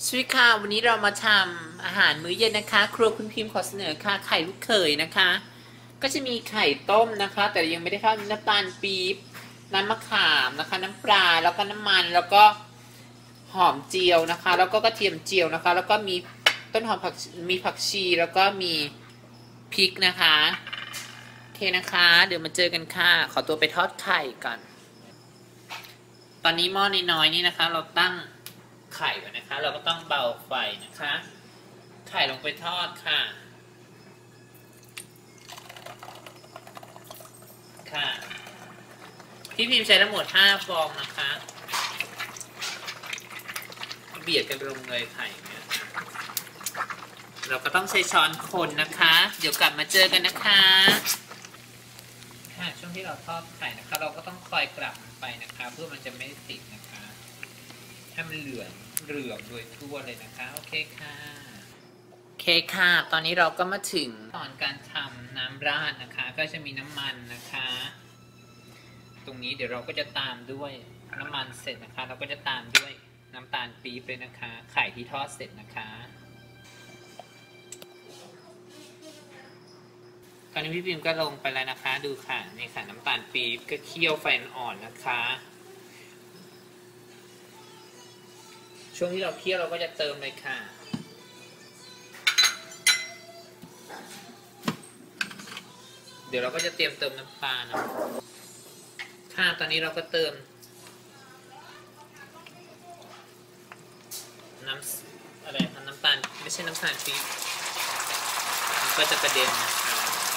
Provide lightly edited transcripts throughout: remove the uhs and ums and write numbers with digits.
สวัสดีค่ะวันนี้เรามาทำอาหารมื้อเย็นนะคะครัวคุณพิมพ์ขอเสนอค่ะไข่ลูกเขยนะคะก็จะมีไข่ต้มนะคะแต่ยังไม่ได้เข้าน้ำตาลปี๊บน้ำมะขามนะคะน้ำปลาแล้วก็น้ำมันแล้วก็หอมเจียวนะคะแล้วก็กระเทียมเจียวนะคะแล้วก็มีต้นหอมผักชีแล้วก็มีพริกนะคะโอเคนะคะเดี๋ยวมาเจอกันค่ะขอตัวไปทอดไข่ก่อนตอนนี้หม้อน้อยๆนี่นะคะเราตั้งไข่ไว้นะคะเราก็ต้องเบาไฟนะคะไข่ลงไปทอดค่ะค่ะพี่พิมพ์ใช้ทั้งหมด5ฟองนะคะเบียดกันลงเลยไข่เนี่ยเราก็ต้องใช้ช้อนคนนะคะเดี๋ยวกลับมาเจอกันนะคะค่ะช่วงที่เราทอดไข่นะคะเราก็ต้องคอยกลับไปนะคะเพื่อมันจะไม่ติดนะคะให้มันเหลืองโดยทั่วเลยนะคะโอเคค่ะโอเคค่ะตอนนี้เราก็มาถึงตอนการทำน้ำราดนะคะก็จะมีน้ำมันนะคะตรงนี้เดี๋ยวเราก็จะตามด้วยน้ำมันเสร็จนะคะเราก็จะตามด้วยน้ำตาลปี๊บเลยนะคะไข่ที่ทอดเสร็จนะคะตอนนี้พี่พิมก็ลงไปแล้วนะคะดูค่ะนี่ค่ะน้ำตาลปี๊บก็เคี่ยวไฟอ่อนนะคะช่วงที่เราเคี่ยวเราก็จะเติมเลยค่ะเดี๋ยวเราก็จะเตรียมเติมน้ำปลานะค่ะตอนนี้เราก็เติมน้ำอะไรคะน้ำตาลไม่ใช่น้ำตาลปี๊บมันก็จะกระเด็นนะคะ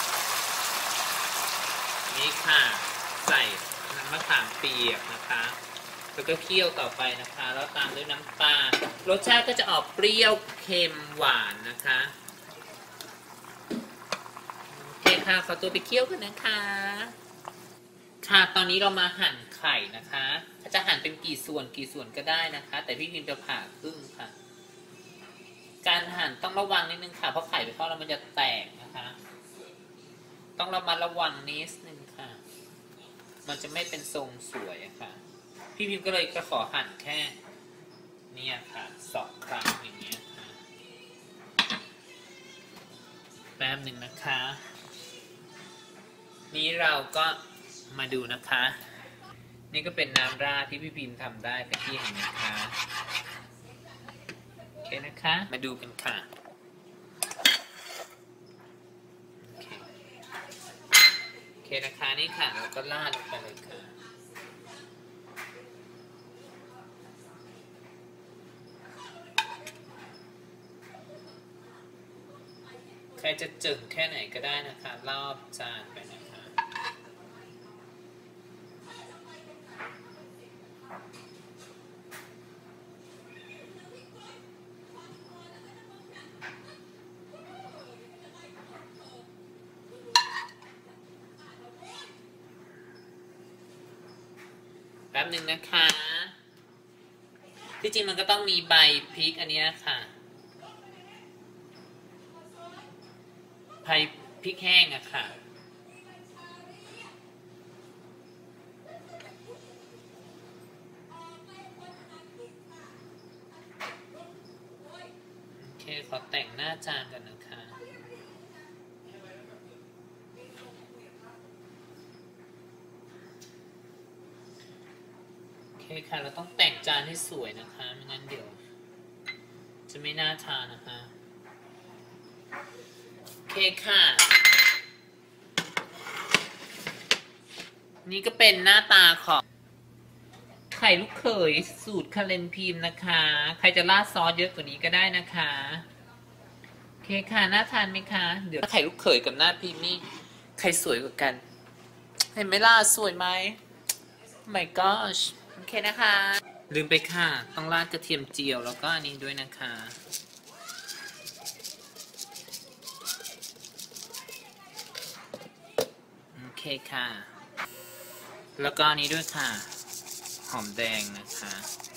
นี่ค่ะใส่น้ำมะขามเปียกนะคะแล้วก็เคี่ยวต่อไปนะคะแล้วตามด้วยน้ำปลารสชาติก็จะออกเปรี้ยวเค็มหวานนะคะโอเคค่ะขอตัวไปเคี่ยวกันนะคะค่ะตอนนี้เรามาหั่นไข่นะคะถ้าจะหั่นเป็นกี่ส่วนก็ได้นะคะแต่พี่พิมจะผ่าครึ่งค่ะการหั่นต้องระวังนิดนึงค่ะเพราะไข่ไปทอดแล้วมันจะแตกนะคะต้องระมัดระวังนิดนึงค่ะมันจะไม่เป็นทรงสวยค่ะพี่พิมก็เลยจะขอหั่นแค่นี่ค่ะ2 ครั้งอย่างเงี้ยค่ะแป๊บหนึ่งนะคะนี้เราก็มาดูนะคะนี่ก็เป็นน้ำราดที่พี่พิมทำได้เป็นที่เห็นนะคะโอเคนะคะมาดูกันค่ะโอเคนะคะนี่ค่ะเราก็ราดลงไปเลยค่ะใครจะจึงแค่ไหนก็ได้นะคะรอบจานไปนะคะแป๊บหนึ่งนะคะที่จริงมันก็ต้องมีใบพริกอันนี้ค่ะใบพริกแห้งอะค่ะโอเคขอแต่งหน้าจานกันนะคะโอเคค่ะเราต้องแต่งจานให้สวยนะคะไม่งั้นเดี๋ยวจะไม่น่าทานนะคะโอเคค่ะนี่ก็เป็นหน้าตาของไข่ลูกเขยสูตรคาเลนพิมพ์นะคะใครจะราดซอสเยอะกว่านี้ก็ได้นะคะโอเคค่ะน่าทานไหมคะเดี๋ยวไข่ลูกเขยกับหน้าพิมพ์นี่ใครสวยกว่ากันเห็นไหมล่ะสวยไหม my gosh โอเคนะคะลืมไปค่ะต้องราดกระเทียมเจียวแล้วก็อันนี้ด้วยนะคะโอเคค่ะแล้วก็อันนี้ด้วยค่ะหอมแดงนะคะ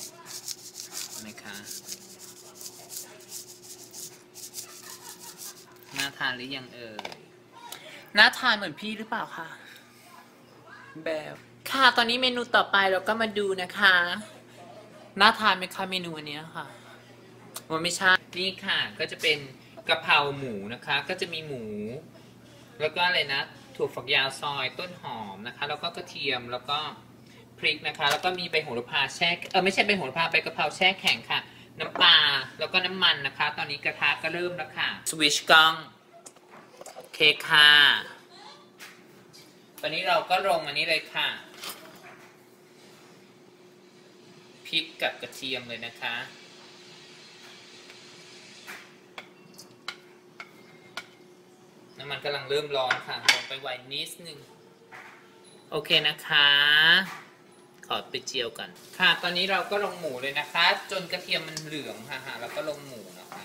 น่าทานหรือยังเอ่ยน่าทานเหมือนพี่หรือเปล่าคะแบบค่ะตอนนี้เมนูต่อไปเราก็มาดูนะคะน่าทานไหมคะเมนูอันนี้ค่ะมันไม่ใช่นี่ค่ะก็จะเป็นกะเพราหมูนะคะก็จะมีหมูแล้วก็อะไรนะถั่วฝักยาวซอยต้นหอมนะคะแล้วก็กระเทียมแล้วก็พริกนะคะแล้วก็มีใบโหระพาแช่ไม่ใช่ใบโหระพาใบกะเพราแช่แข็งค่ะน้ำปลาแล้วก็น้ำมันนะคะตอนนี้กระทะก็เริ่มแล้วค่ะสวิตช์กล้องโอเคค่ะตอนนี้เราก็ลงอันนี้เลยค่ะพริกกับกระเทียมเลยนะคะน้ำมันกำลังเริ่มร้อนค่ะลงไปไว้นิดนึงโอเคนะคะขอไปเจียวกันค่ะตอนนี้เราก็ลงหมูเลยนะคะจนกระเทียมมันเหลืองค่ะแล้วก็ลงหมูนะคะ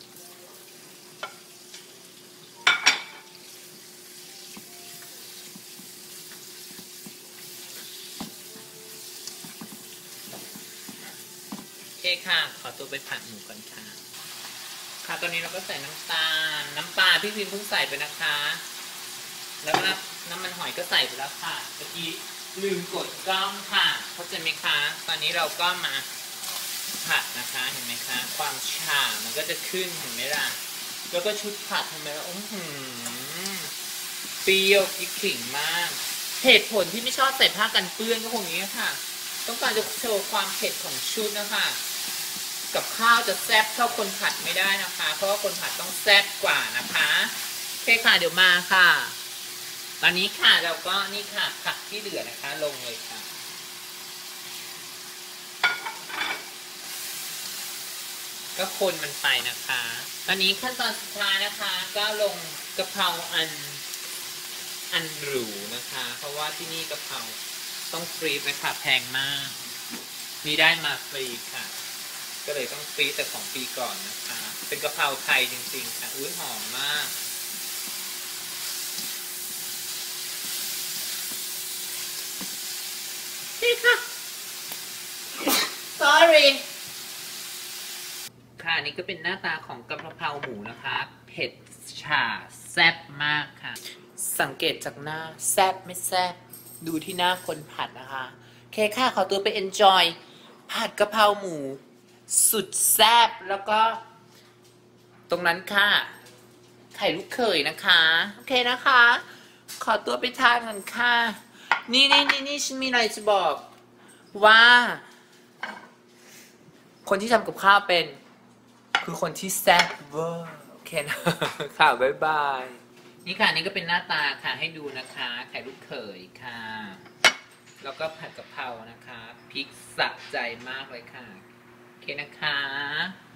โอเคค่ะขอตัวไปผัดหมูก่อนค่ะค่ะตอนนี้เราก็ใส่น้ำตาลน้ำปลาพี่พิมเพิ่งใส่ไปนะคะแล้วก็น้ำมันหอยก็ใส่ไปแล้วค่ะเมื่อกี้ลืมกดกล้องค่ะเข้าใจไหมคะตอนนี้เราก็มาผัดนะคะเห็นไหมคะความฉ่ามันก็จะขึ้นเห็นไหมล่ะแล้วก็ชุดผัดทำไมล่ะเปรี้ยวพริกขิงมากเหตุผลที่ไม่ชอบใส่ผ้ากันเปื้อนก็คงอย่างนี้ค่ะต้องการจะโชว์ความเผ็ดของชุดนะคะกับข้าวจะแซ่บเท่าคนผัดไม่ได้นะคะเพราะว่าคนผัดต้องแซ่บกว่านะคะโอเคค่ะเดี๋ยวมาค่ะตอนนี้ค่ะเราก็นี่ค่ะผักที่เหลือนะคะลงเลยค่ะก็คนมันไปนะคะตอนนี้ขั้นตอนสุดท้ายนะคะก็ลงกะเพราอันหรูนะคะเพราะว่าที่นี่กะเพราต้องฟรีซนะคะแพงมากนี่ได้มาฟรีค่ะก็เลยต้องฟรีซแต่ของปีก่อนนะคะเป็นกะเพราไทยจริงๆค่ะอุ้ยหอมมากนี่ค่ะ sorry ค่ะนี่ก็เป็นหน้าตาของกะเพราหมูนะคะเผ็ดฉ่าแซ่บมากค่ะสังเกตจากหน้าแซ่บไม่แซ่บดูที่หน้าคนผัดนะคะโอเคค่ะขอตัวไป enjoy ผัดกะเพราหมูสุดแซ่บแล้วก็ตรงนั้นค่ะไข่ลูกเขยนะคะโอเคนะคะขอตัวไปทานกันค่ะนี่ฉันมีอะไรจะบอกว่าคนที่ทำกับข้าวเป็นคือคนที่แซ่บเวอร์โอเคนะค่ะบ๊ายบายนี่ค่ะนี่ก็เป็นหน้าตาค่ะให้ดูนะคะไข่ลูกเขยค่ะแล้วก็ผัดกะเพรานะคะพริกสะใจมากเลยค่ะโอเคนะคะ